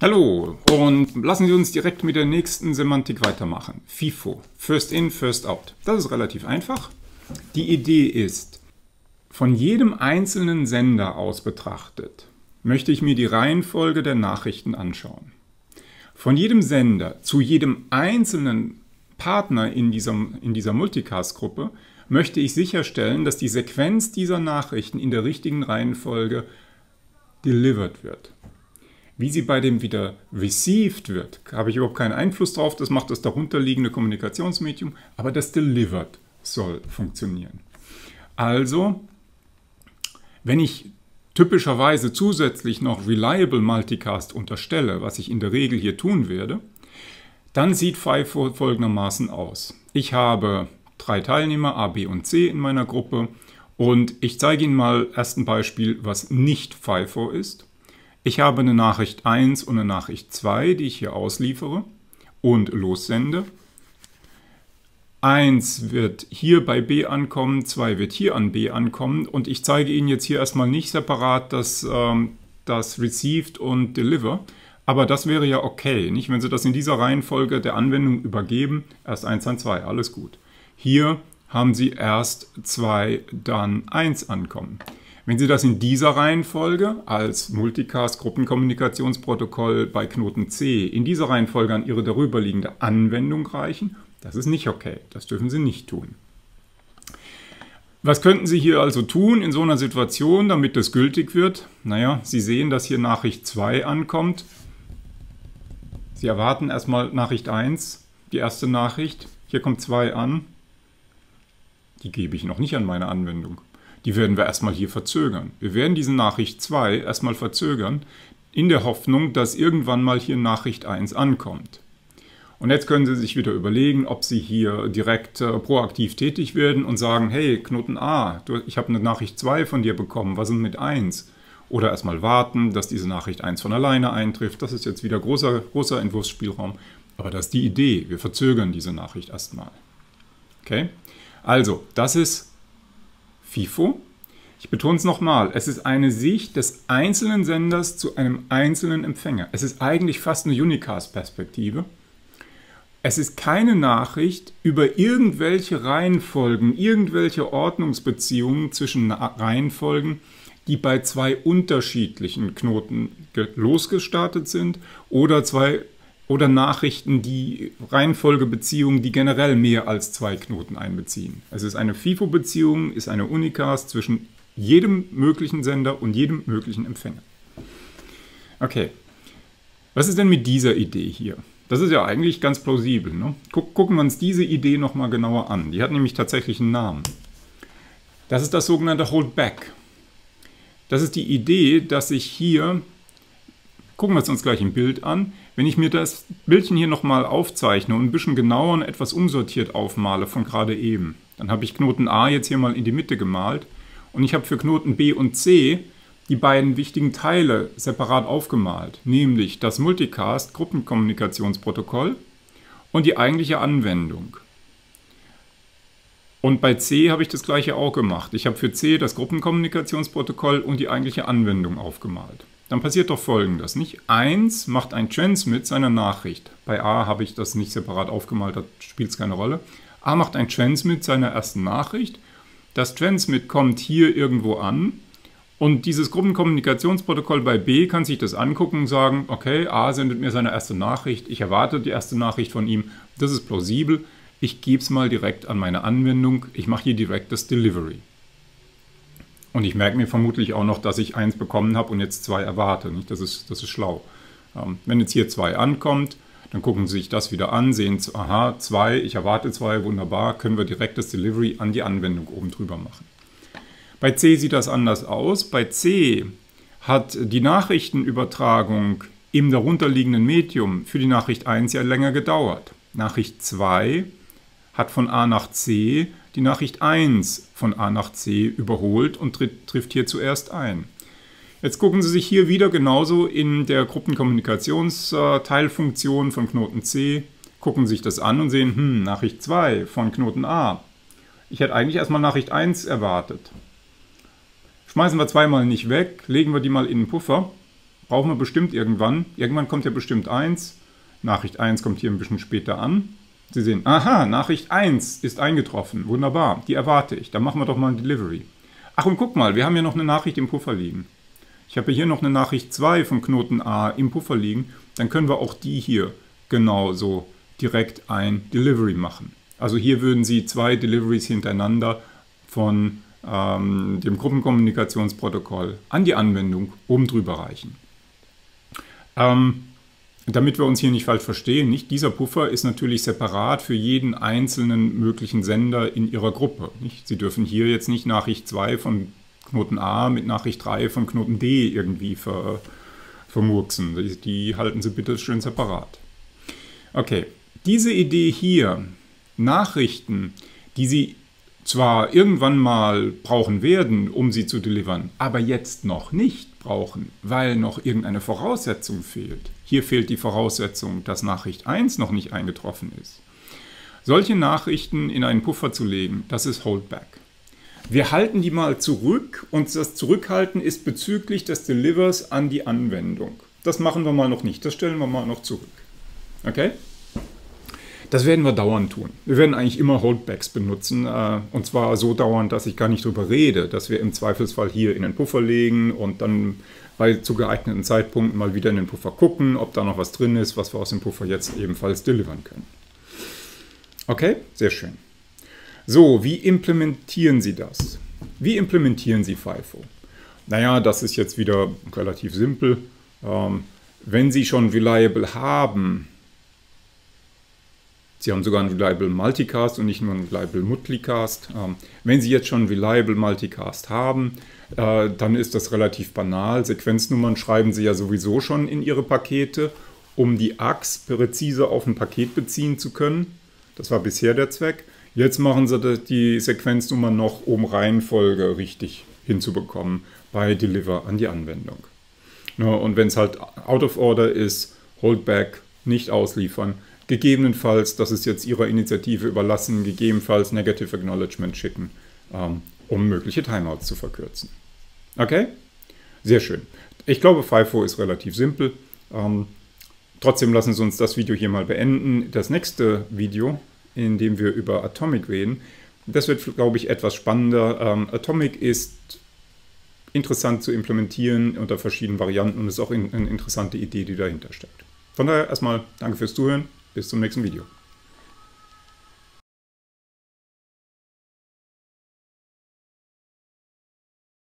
Hallo und lassen Sie uns direkt mit der nächsten Semantik weitermachen. FIFO, First In, First Out. Das ist relativ einfach. Die Idee ist, von jedem einzelnen Sender aus betrachtet, möchte ich mir die Reihenfolge der Nachrichten anschauen. Von jedem Sender zu jedem einzelnen Partner in dieser Multicast-Gruppe möchte ich sicherstellen, dass die Sequenz dieser Nachrichten in der richtigen Reihenfolge delivered wird. Wie sie bei dem wieder received wird, habe ich überhaupt keinen Einfluss drauf, das macht das darunterliegende Kommunikationsmedium, aber das delivered soll funktionieren. Also, wenn ich typischerweise zusätzlich noch Reliable Multicast unterstelle, was ich in der Regel hier tun werde, dann sieht FIFO folgendermaßen aus. Ich habe 3 Teilnehmer, A, B und C in meiner Gruppe und ich zeige Ihnen mal erst ein Beispiel, was nicht FIFO ist. Ich habe eine Nachricht 1 und eine Nachricht 2, die ich hier ausliefere und lossende. 1 wird hier bei B ankommen, 2 wird hier an B ankommen und ich zeige Ihnen jetzt hier erstmal nicht separat das Received und Deliver, aber das wäre ja okay, nicht? Wenn Sie das in dieser Reihenfolge der Anwendung übergeben, erst 1, dann 2, alles gut. Hier haben Sie erst 2, dann 1 ankommen. Wenn Sie das in dieser Reihenfolge als Multicast-Gruppenkommunikationsprotokoll bei Knoten C in dieser Reihenfolge an Ihre darüberliegende Anwendung reichen, das ist nicht okay. Das dürfen Sie nicht tun. Was könnten Sie hier also tun in so einer Situation, damit das gültig wird? Naja, Sie sehen, dass hier Nachricht 2 ankommt. Sie erwarten erstmal Nachricht 1, die erste Nachricht. Hier kommt 2 an. Die gebe ich noch nicht an meine Anwendung. Die werden wir erstmal hier verzögern. Wir werden diese Nachricht 2 erstmal verzögern, in der Hoffnung, dass irgendwann mal hier Nachricht 1 ankommt. Und jetzt können Sie sich wieder überlegen, ob Sie hier direkt proaktiv tätig werden und sagen, hey, Knoten A, ich habe eine Nachricht 2 von dir bekommen, was ist mit 1? Oder erstmal warten, dass diese Nachricht 1 von alleine eintrifft. Das ist jetzt wieder großer Entwurfsspielraum. Aber das ist die Idee. Wir verzögern diese Nachricht erstmal. Okay? Also, das ist FIFO. Ich betone es nochmal, es ist eine Sicht des einzelnen Senders zu einem einzelnen Empfänger. Es ist eigentlich fast eine Unicast-Perspektive. Es ist keine Nachricht über irgendwelche Reihenfolgen, irgendwelche Ordnungsbeziehungen zwischen Reihenfolgen, die bei 2 unterschiedlichen Knoten losgestartet sind oder Nachrichten, die Reihenfolgebeziehungen, die generell mehr als 2 Knoten einbeziehen. Es ist eine FIFO-Beziehung, ist eine Unicast zwischen jedem möglichen Sender und jedem möglichen Empfänger. Okay, was ist denn mit dieser Idee hier? Das ist ja eigentlich ganz plausibel. Ne? Gucken wir uns diese Idee nochmal genauer an. Die hat nämlich tatsächlich einen Namen. Das ist das sogenannte Holdback. Das ist die Idee, dass ich hier, gucken wir es uns gleich im Bild an, wenn ich mir das Bildchen hier nochmal aufzeichne und ein bisschen genauer und etwas umsortiert aufmale von gerade eben, dann habe ich Knoten A jetzt hier mal in die Mitte gemalt und ich habe für Knoten B und C die beiden wichtigen Teile separat aufgemalt, nämlich das Multicast-Gruppenkommunikationsprotokoll und die eigentliche Anwendung. Und bei C habe ich das gleiche auch gemacht. Ich habe für C das Gruppenkommunikationsprotokoll und die eigentliche Anwendung aufgemalt. Dann passiert doch Folgendes, nicht? 1 macht ein Transmit seiner Nachricht. Bei A habe ich das nicht separat aufgemalt, da spielt es keine Rolle. A macht ein Transmit seiner ersten Nachricht. Das Transmit kommt hier irgendwo an. Und dieses Gruppenkommunikationsprotokoll bei B kann sich das angucken und sagen, okay, A sendet mir seine erste Nachricht, ich erwarte die erste Nachricht von ihm, das ist plausibel, ich gebe es mal direkt an meine Anwendung, ich mache hier direkt das Delivery. Und ich merke mir vermutlich auch noch, dass ich 1 bekommen habe und jetzt 2 erwarte, nicht? Das ist schlau. Wenn jetzt hier 2 ankommt, dann gucken Sie sich das wieder an, sehen, aha, 2, ich erwarte 2, wunderbar, können wir direkt das Delivery an die Anwendung oben drüber machen. Bei C sieht das anders aus. Bei C hat die Nachrichtenübertragung im darunterliegenden Medium für die Nachricht 1 ja länger gedauert. Nachricht 2 hat von A nach C die Nachricht 1 von A nach C überholt und trifft hier zuerst ein. Jetzt gucken Sie sich hier wieder genauso in der Gruppenkommunikationsteilfunktion von Knoten C, gucken sich das an und sehen, Nachricht 2 von Knoten A. Ich hätte eigentlich erstmal Nachricht 1 erwartet. Schmeißen wir 2 mal nicht weg, legen wir die mal in den Puffer brauchen wir bestimmt irgendwann. Irgendwann kommt ja bestimmt 1. Nachricht 1 kommt hier ein bisschen später an. Sie sehen, aha, Nachricht 1 ist eingetroffen. Wunderbar, die erwarte ich. Dann machen wir doch mal ein Delivery. Ach, und guck mal, wir haben ja noch eine Nachricht im Puffer liegen. Ich habe hier noch eine Nachricht 2 von Knoten A im Puffer liegen. Dann können wir auch die hier genauso direkt ein Delivery machen. Also hier würden Sie 2 Deliveries hintereinander von dem Gruppenkommunikationsprotokoll an die Anwendung oben drüber reichen. Damit wir uns hier nicht falsch verstehen, nicht? Dieser Puffer ist natürlich separat für jeden einzelnen möglichen Sender in Ihrer Gruppe. Nicht? Sie dürfen hier jetzt nicht Nachricht 2 von Knoten A mit Nachricht 3 von Knoten D irgendwie vermurksen. Die halten Sie bitte schön separat. Okay, diese Idee hier, Nachrichten, die Sie zwar irgendwann mal brauchen werden, um sie zu delivern, aber jetzt noch nicht brauchen, weil noch irgendeine Voraussetzung fehlt. Hier fehlt die Voraussetzung, dass Nachricht 1 noch nicht eingetroffen ist. Solche Nachrichten in einen Puffer zu legen, das ist Holdback. Wir halten die mal zurück und das Zurückhalten ist bezüglich des Delivers an die Anwendung. Das machen wir mal noch nicht, das stellen wir mal noch zurück. Okay? Das werden wir dauernd tun. Wir werden eigentlich immer Holdbacks benutzen und zwar so dauernd, dass ich gar nicht drüber rede, dass wir im Zweifelsfall hier in den Puffer legen und dann zu geeigneten Zeitpunkten mal wieder in den Puffer gucken, ob da noch was drin ist, was wir aus dem Puffer jetzt ebenfalls delivern können. Okay, sehr schön. So, wie implementieren Sie das? Wie implementieren Sie FIFO? Naja, das ist jetzt wieder relativ simpel. Wenn Sie schon Reliable haben, Sie haben sogar einen Reliable Multicast und nicht nur einen Reliable Multicast. Wenn Sie jetzt schon Reliable Multicast haben, dann ist das relativ banal. Sequenznummern schreiben Sie ja sowieso schon in Ihre Pakete, um die AX präzise auf ein Paket beziehen zu können. Das war bisher der Zweck. Jetzt machen Sie die Sequenznummer noch, um Reihenfolge richtig hinzubekommen bei Deliver an die Anwendung. Und wenn es halt out of order ist, Holdback, nicht ausliefern. Gegebenenfalls, das ist jetzt Ihrer Initiative überlassen, gegebenenfalls Negative Acknowledgement schicken, um mögliche Timeouts zu verkürzen. Okay? Sehr schön. Ich glaube, FIFO ist relativ simpel. Trotzdem lassen Sie uns das Video hier mal beenden. Das nächste Video, in dem wir über Atomic reden, das wird, glaube ich, etwas spannender. Atomic ist interessant zu implementieren unter verschiedenen Varianten und ist auch eine interessante Idee, die dahinter steckt. Von daher erstmal danke fürs Zuhören. Bis zum nächsten Video.